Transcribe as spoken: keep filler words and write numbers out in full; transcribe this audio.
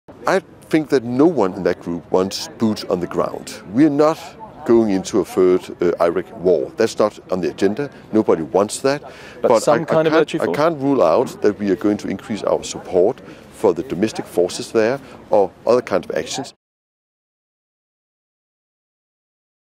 I think that no one in that group wants boots on the ground. We are not going into a third uh, Iraq war. That's not on the agenda. Nobody wants that. But, but some I, kind I of virtue I force? can't rule out that we are going to increase our support for the domestic forces there or other kinds of actions.